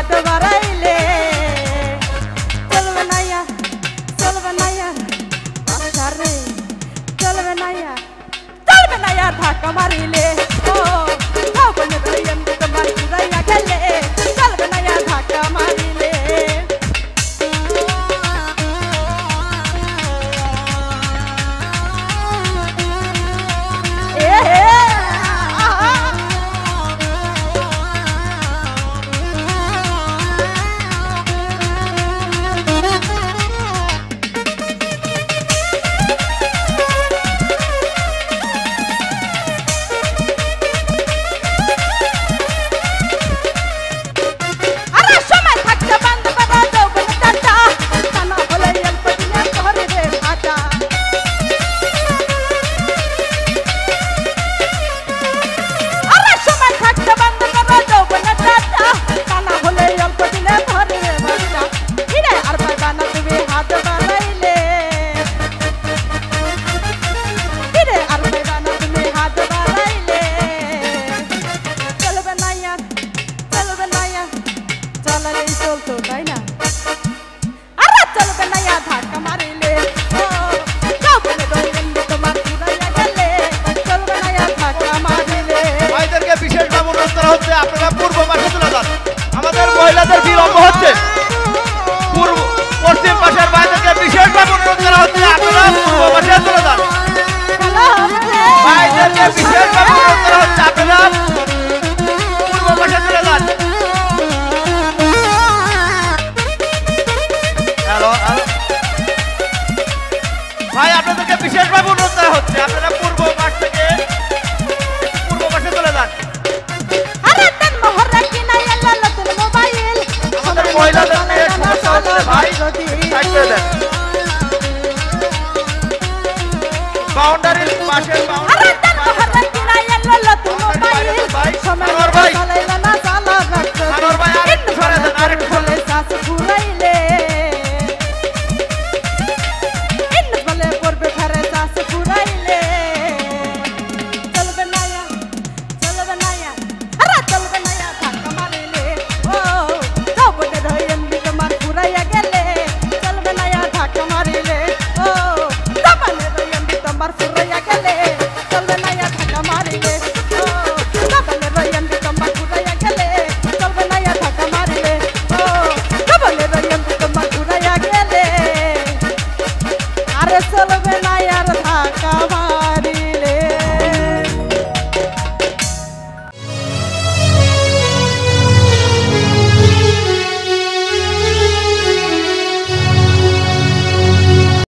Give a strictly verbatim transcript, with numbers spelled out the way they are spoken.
হাত বাড়াইলে চলবে না আর চলবে না আর আরে চলবে না আর চলবে না আর ধাক্কা মারিলে ও বনে প্রিয়ম তোমার পুরাইয়া গেলে চলবে না আর ধাক্কা মারিলে চলতো তাই না আরে চলবে না আর ধাক্কা মারিলে ও বনে প্রিয়ম তোমার পুরাইয়া গেলে চলবে না আর ধাক্কা মারিলে ভাইদেরকে বিশেষভাবে অনুরোধ করা হচ্ছে আপনারা পূর্ব পাশে চলে যান আমাদের মহিলাদের বিলম্ব হচ্ছে পূর্ব পশ্চিম পাশের ভাইদেরকে বিশেষভাবে অনুরোধ করা হচ্ছে আপনারা পূর্ব পাশে চলে যান ভাইদেরকে বিশেষভাবে অনুরোধ করা হচ্ছে আপনারা পূর্ব পাশে চলে যান ভাই আপনাদেরকে বিশেষভাবে অনুরোধ করা হচ্ছে আপনারা পূর্ব পাশ থেকে পূর্ব পাশে চলে যান আরে তেন মোহরা কিনা এলা নতুন মোবাইল আমাদের মহিলাদের নিয়ে সমস্যা হচ্ছে ভাই সাইড করে দেন বাউন্ডারির পাশের বাউন্ডারি